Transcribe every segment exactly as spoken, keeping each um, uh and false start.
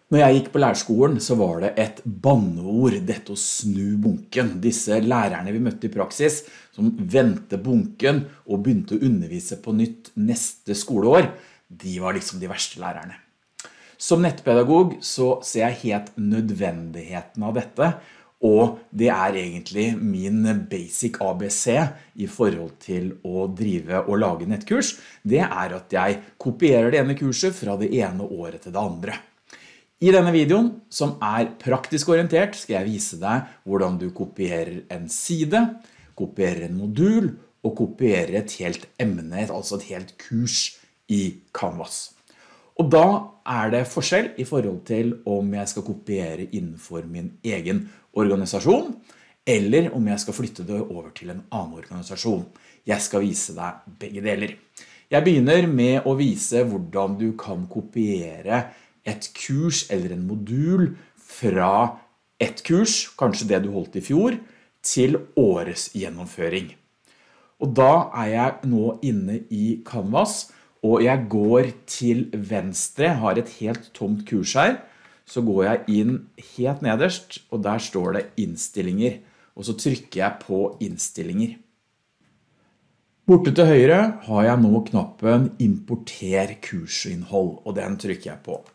Når jeg gikk på lærerskolen, så var det et banneord, dette å snu bunken. Disse lærerne vi møtte i praksis, som vendte bunken og begynte å undervise på nytt neste skoleår, de var liksom de verste lærerne. Som nettpedagog så ser jeg helt nødvendigheten av dette, og det er egentlig min basic A B C i forhold til å drive og lage nettkurs. Det er at jeg kopierer det ene kurset fra det ene året til det andre. I denne videoen, som er praktisk orientert, skal jeg vise deg hvordan du kopierer en side, kopierer en modul og kopierer et helt emne, altså et helt kurs i Canvas. Og da er det forskjell i forhold til om jeg skal kopiere innenfor min egen organisasjon, eller om jeg skal flytte det over til en annen organisasjon. Jeg skal vise deg begge deler. Jeg begynner med å vise hvordan du kan kopiere et kurs eller en modul fra et kurs, kanskje det du holdt i fjor, til årets gjennomføring. Og da er jeg nå inne i Canvas, og jeg går til venstre, har et helt tomt kurs her, så går jeg inn helt nederst, og der står det innstillinger, og så trykker jeg på innstillinger. Borte til høyre har jeg nå knappen importer kursinnhold, og den trykker jeg på.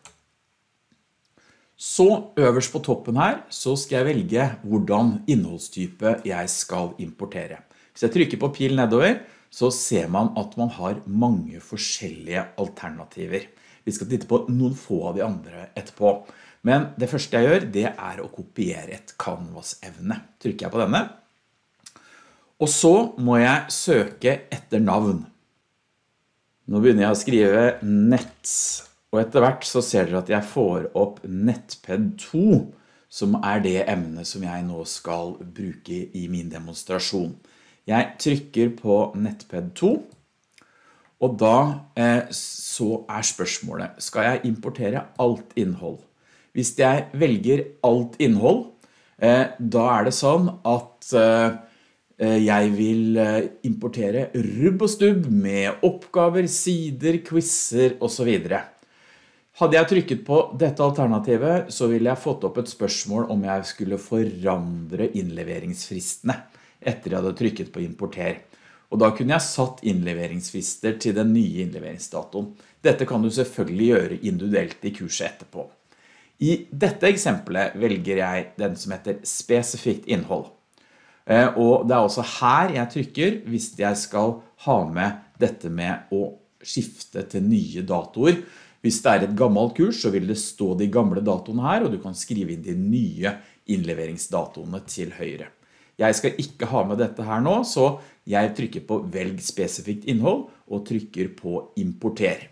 Så øverst på toppen her, så skal jeg velge hvordan innholdstype jeg skal importere. Hvis jeg trykker på pil nedover, så ser man at man har mange forskjellige alternativer. Vi skal titte på noen få av de andre etterpå. Men det første jeg gjør, det er å kopiere et Canvas-evne. Trykker jeg på denne. Og så må jeg søke etter navn. Nå begynner jeg å skrive nett. Og etter hvert så ser dere at jeg får opp Nettped to, som er det emnet som jeg nå skal bruke i min demonstrasjon. Jeg trykker på Nettped to, og da eh, så er spørsmålet, skal jeg importere alt innhold? Hvis jeg velger alt innhold, eh, da er det sånn at eh, jeg vil importere rubb og stubb med oppgaver, sider, quizzer og så videre. Hadde jeg trykket på dette alternativet, så ville jeg fått opp et spørsmål om jeg skulle forandre innleveringsfristene etter jeg hadde trykket på importer. Og da kunne jeg satt innleveringsfrister til den nye innleveringsdatoen. Dette kan du selvfølgelig gjøre individuelt i kurset etterpå. I dette eksempelet velger jeg den som heter spesifikt innhold. Og det er også her jeg trykker hvis jeg skal ha med dette med å skifte til nye datoer. Hvis det er et gammelt kurs, så vil det stå de gamle datoene her, og du kan skrive inn de nye innleveringsdatoene til høyre. Jeg skal ikke ha med dette her nå, så jeg trykker på velg spesifikt innhold, og trykker på importer.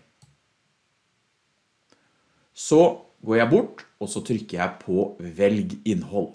Så går jeg bort, og så trykker jeg på velg innhold.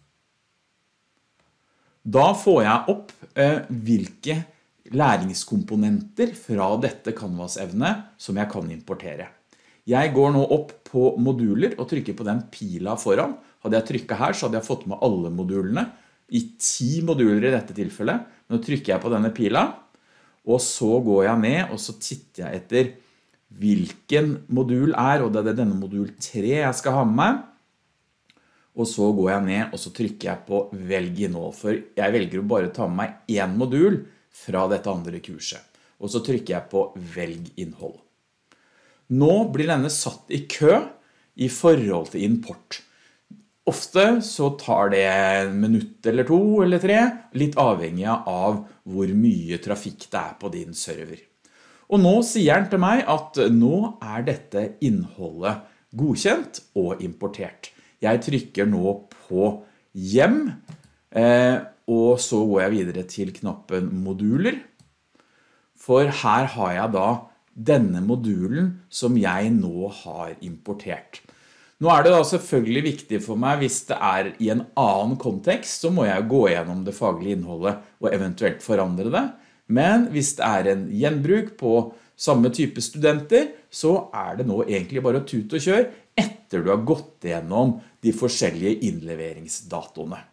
Da får jeg opp eh, hvilke læringskomponenter fra dette Canvas-evnet som jeg kan importere. Jeg går nå opp på moduler og trykker på den pila foran. Hadde jeg trykket her, så hadde jeg fått med alle modulene. I ti moduler i dette tilfellet. Nå trykker jeg på denne pila, og så går jeg ned, og så titter jeg etter hvilken modul er, og det er denne modul tre jeg skal ha med meg. Og så går jeg ned, og så trykker jeg på velg innhold, for jeg velger å bare ta med meg en modul fra dette andre kurset. Og så trykker jeg på velg innhold. Nå blir denne satt i kø i forhold til import. Ofte så tar det en minutt eller to eller tre, litt avhengig av hvor mye trafikk det er på din server. Og nå sier den til meg at nå er dette innholdet godkjent og importert. Jeg trykker nå på hjem, eh, og så går jeg videre til knappen moduler. For her har jeg da denne modulen som jeg nå har importert. Nå er det da selvfølgelig viktig for meg, hvis det er i en annen kontekst, så må jeg gå gjennom det faglige innholdet og eventuelt forandre det. Men hvis det er en gjenbruk på samme type studenter, så er det nå egentlig bare å tute og kjøre etter du har gått gjennom de forskjellige innleveringsdatoene.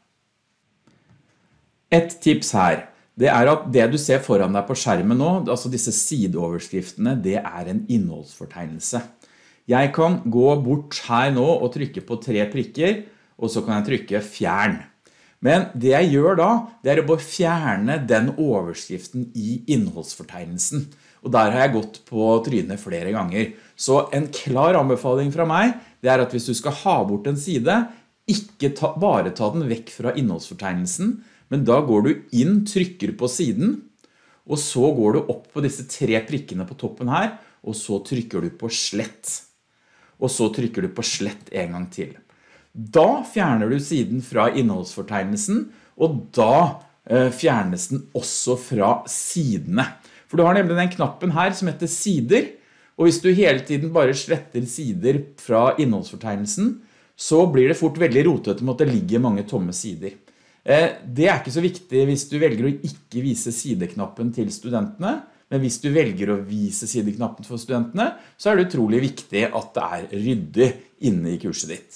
Et tips her, det er at det du ser foran deg på skjermen nå, altså disse sideoverskriftene, det er en innholdsfortegnelse. Jeg kan gå bort her nå og trykke på tre prikker, og så kan jeg trykke fjern. Men det jeg gjør da, det er å bare fjerne den overskriften i innholdsfortegnelsen. Og der har jeg gått på trynet flere ganger. Så en klar anbefaling fra meg, det er at hvis du skal ha bort en side, ikke ta, bare ta den vekk fra innholdsfortegnelsen, men da går du inn, trykker på siden, og så går du opp på disse tre prikkene på toppen her, og så trykker du på slett. Og så trykker du på slett en gang til. Da fjerner du siden fra innholdsfortegnelsen, og da eh, fjernes den også fra sidene. For du har nemlig den knappen her som heter sider, og hvis du hele tiden bare sletter sider fra innholdsfortegnelsen, så blir det fort veldig rotete med at det ligger mange tomme sider. Eh, det er ikke så viktig hvis du velger å ikke vise sideknappen til studentene, men hvis du velger å vise sideknappen for studentene, så er det utrolig viktig at det er ryddig inne i kurset ditt.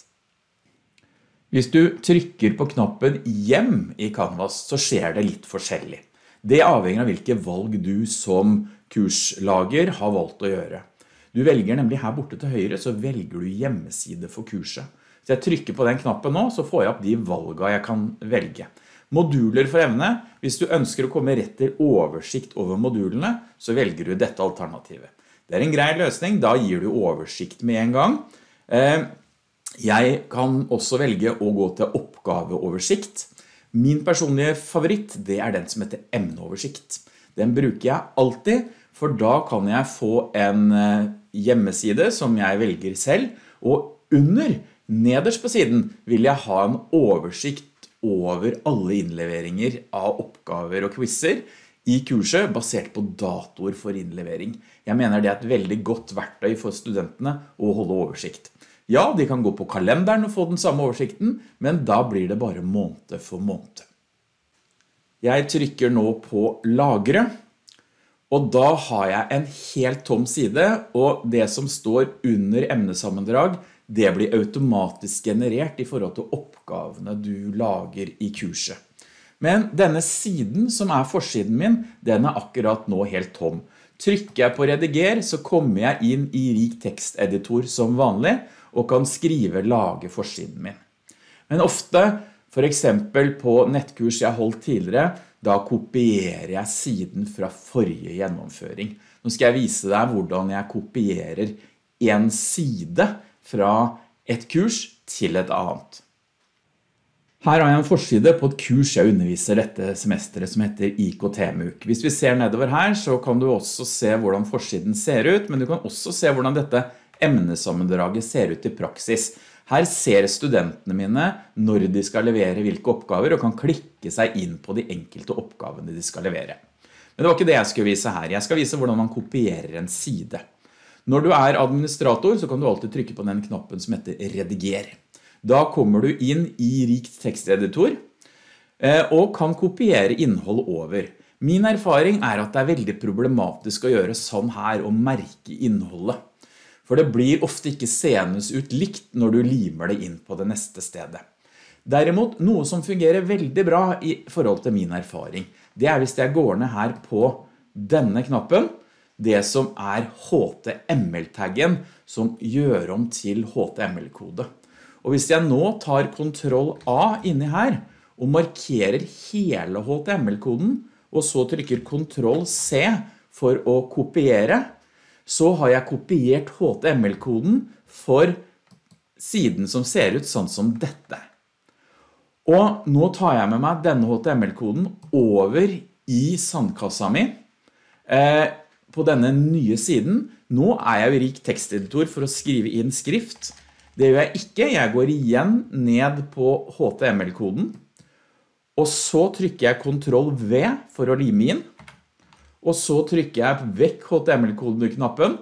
Hvis du trykker på knappen hjem i Canvas, så skjer det litt forskjellig. Det avhenger av hvilke valg du som kurslager har valgt å gjøre. Du velger nemlig her borte til høyre, så velger du hjemmeside for kurset. Så jeg trykker på den knappen nå, så får jeg opp de valgene jeg kan velge. Moduler for evne, hvis du ønsker å komme rett til oversikt over modulene, så velger du dette alternativet. Det er en grei løsning, da gir du oversikt med en gang. Jeg kan også velge å gå til oppgaveoversikt. Min personlige favoritt, det er den som heter emneoversikt. Den bruker jeg alltid, for da kan jeg få en hjemmeside som jeg velger selv, og under, nederst på siden, vil jeg ha en oversikt over alle innleveringer av oppgaver og quizzer i kurset basert på datoer for innlevering. Jeg mener det er et veldig godt verktøy for studentene å holde oversikt. Ja, de kan gå på kalenderen og få den samme oversikten, men da blir det bare måned for måned. Jeg trykker nå på lagre, og da har jeg en helt tom side, og det som står under emnesammendrag, det blir automatisk generert i forhold til oppgavene du lager i kurset. Men denne siden som er forsiden min, den er akkurat nå helt tom. Trykker jeg på rediger, så kommer jeg inn i rik teksteditor som vanlig, og kan skrive lage forsiden min. Men ofte, for eksempel på nettkurs jeg holdt tidligere, da kopierer jeg siden fra forrige gjennomføring. Nå skal jeg vise deg hvordan jeg kopierer en side fra et kurs til et annet. Her har jeg en forside på et kurs jeg underviser dette semesteret som heter I K T-MOOC. Hvis vi ser nedover her, så kan du også se hvordan forsiden ser ut, men du kan også se hvordan dette emnesammendraget ser ut i praksis. Her ser studentene mine når de skal levere hvilke oppgaver, og kan klikke seg inn på de enkelte oppgavene de skal levere. Men det var ikke det jeg skulle vise her. Jeg skal vise hvordan man kopierer en side. Når du er administrator, så kan du alltid trykke på den knappen som heter rediger. Da kommer du inn i rikt teksteditor, og kan kopiere innhold over. Min erfaring er at det er veldig problematisk å gjøre sånn her og merke innholdet. For det blir ofte ikke seende ut likt når du limer det inn på det neste stedet. Derimot, noe som fungerer veldig bra i forhold til min erfaring, det er hvis jeg går ned her på denne knappen, det som er H T M L-taggen som gjør om til H T M L-kode. Og hvis jeg nå tar kontroll A inni her og markerer hele H T M L-koden, og så trykker kontroll C for å kopiere, så har jeg kopiert H T M L-koden for siden som ser ut sånn som dette. Og nå tar jeg med meg denne H T M L-koden over i sandkassa mi, eh, på denne nye siden. Nå er jeg i rik teksteditor for å skrive inn skrift. Det gjør jeg ikke. Jeg går igjen ned på H T M L-koden, og så trykker jeg kontroll V for å lime inn, og så trykker jeg vekk H T M L-koden-knappen,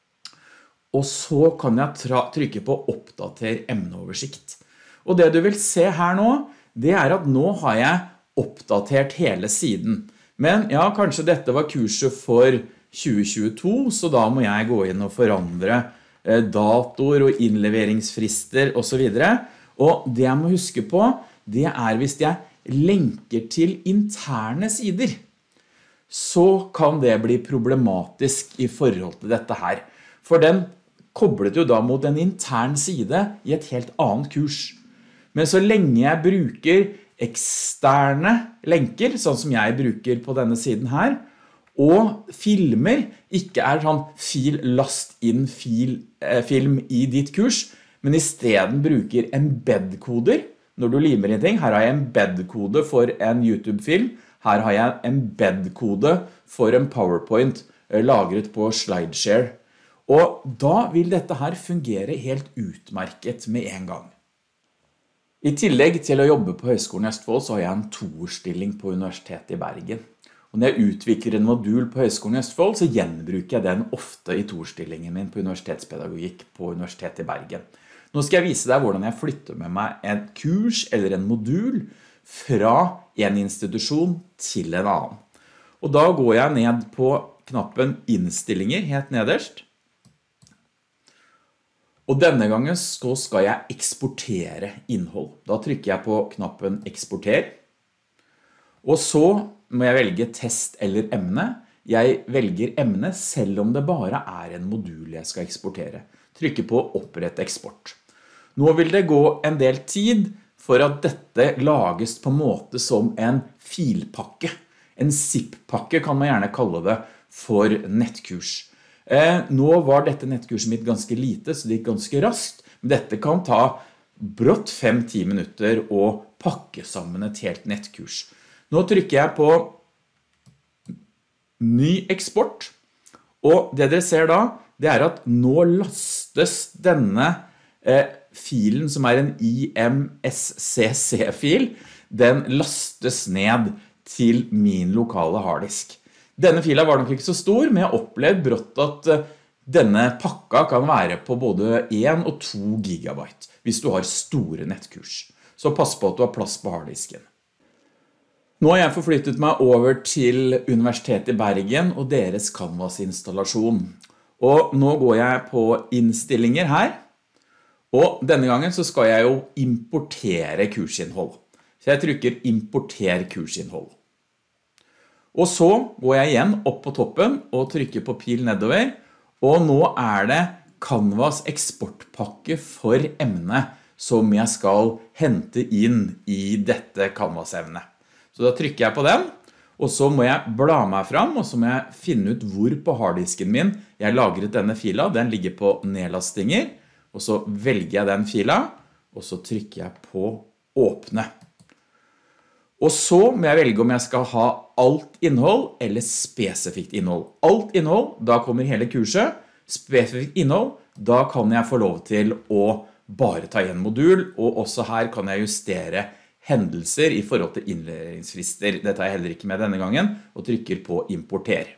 og så kan jeg trykke på oppdater emneoversikt. Og det du vil se her nå, det er at nå har jeg oppdatert hele siden. Men ja, kanskje dette var kurset for tjue tjueto, så da må jeg gå inn og forandre eh, datoer og innleveringsfrister og så videre. Og det jeg må huske på, det er hvis jeg lenker til interne sider, så kan det bli problematisk i forhold til dette her. For den koblet jo da mot en intern side i et helt annet kurs. Men så lenge jeg bruker eksterne lenker, sånn som jeg bruker på denne siden her, og filmer ikke er sånn fil, last inn fil, eh, film i ditt kurs, men i stedet bruker embed-koder. Når du limer inn ting, her har jeg embed-kode for en YouTube-film, her har jeg embed-kode for en PowerPoint eh, lagret på SlideShare. Og da vil dette her fungere helt utmerket med en gang. I tillegg til å jobbe på Høgskolen i Østfold så har jeg en toårsstilling på Universitetet i Bergen. Og når jeg utvikler en modul på Høgskolen i Østfold, så gjenbruker jeg den ofte i toårsstillingen min på universitetspedagogikk på Universitetet i Bergen. Nå skal jeg vise deg hvordan jeg flytter med meg en kurs eller en modul fra en institusjon til en annen. Og da går jeg ned på knappen innstillinger, helt nederst. Og denne gangen så skal jeg eksportere innhold. Da trykker jeg på knappen eksporter. Og så må jeg velge test eller emne. Jeg velger emne selv om det bare er en modul jeg skal eksportere. Trykker på opprette eksport. Nå vil det gå en del tid for at dette lages på en måte som en filpakke. En zip-pakke kan man gjerne kalle det for nettkurs. Eh, nå var dette nettkurset mitt ganske lite, så det gikk ganske raskt. Men dette kan ta brått fem til ti minutter å pakke sammen et helt nettkurs. Nå trykker jeg på ny eksport, og det dere ser da, det er at nå lastes denne eh, filen som er en I M S C C-fil, den lastes ned til min lokale harddisk. Denne fila var nok ikke så stor, men jeg opplevde brått at eh, denne pakka kan være på både en og to gigabyte, hvis du har store nettkurs. Så pass på at du har plass på harddisken. Nå har jeg forflyttet meg over til Universitetet i Bergen og deres Canvas-installasjon. Og nå går jeg på innstillinger her, og denne gangen så skal jeg jo importere kursinnhold. Så jeg trykker importer kursinnhold. Og så går jeg igjen opp på toppen og trykker på pil nedover, og nå er det Canvas eksportpakke for emne som jeg skal hente inn i dette Canvas-evnet. Så da trykker jeg på den, og så må jeg bla meg fram, og så må jeg finne ut hvor på harddisken min jeg lagret denne fila. Den ligger på nedlastinger, og så velger jeg den fila, og så trykker jeg på åpne. Og så må jeg velge om jeg skal ha alt innhold eller spesifikt innhold. Alt innhold, da kommer hele kurset. Spesifikt innhold, da kan jeg få lov til å bare ta en modul, og også her kan jeg justere hendelser i forhold til innleveringsfrister. Dette er jeg heller ikke med denne gangen, og trykker på importer.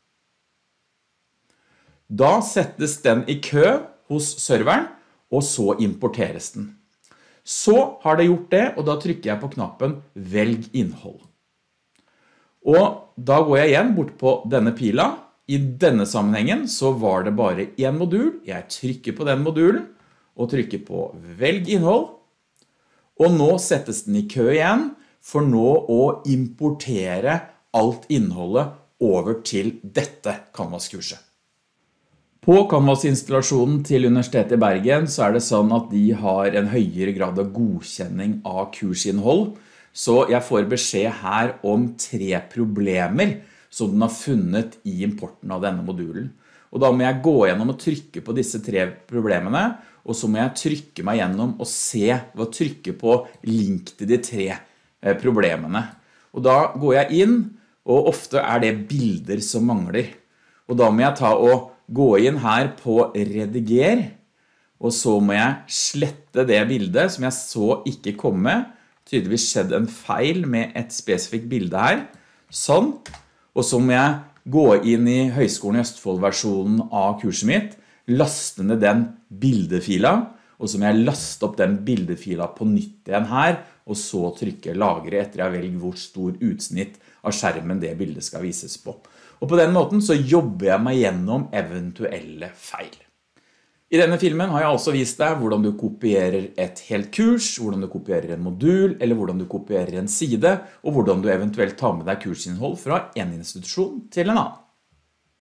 Da settes den i kø hos serveren, og så importeres den. Så har det gjort det, og da trykker jeg på knappen velg innhold. Og da går jeg igjen bort på denne pila. I denne sammenhengen så var det bare en modul. Jeg trykker på den modulen, og trykker på velg innhold. Og nå settes den i kø igjen, for nå å importere alt innholdet over til dette Canvas-kurset. På Canvas-installasjonen til Universitetet i Bergen så er det sånn at de har en høyere grad av godkjenning av kursinnhold, så jeg får beskjed her om tre problemer som den har funnet i importen av denne modulen. Og da må jeg gå gjennom og trykke på disse tre problemene, og så må jeg trykke meg gjennom og se hva trykke på link til de tre problemene. Og da går jeg inn, og ofte er det bilder som mangler. Og da må jeg ta og gå inn her på rediger, og så må jeg slette det bildet som jeg så ikke komme. Tydeligvis skjedde en feil med et spesifikt bilde her. Sånn. Og så må jeg gå inn i Høgskolen i Østfold-versjonen av kurset mitt, laste ned den bildefila, og så må jeg laste opp den bildefila på nytt igjen her, og så trykke lagre etter jeg velger hvor stor utsnitt av skjermen det bildet skal vises på. Og på den måten så jobber jeg meg gjennom eventuelle feil. I denne filmen har jeg altså vist deg hvordan du kopierer et helt kurs, hvordan du kopierer en modul, eller hvordan du kopierer en side, og hvordan du eventuelt tar med deg kursinnhold fra en institusjon til en annen.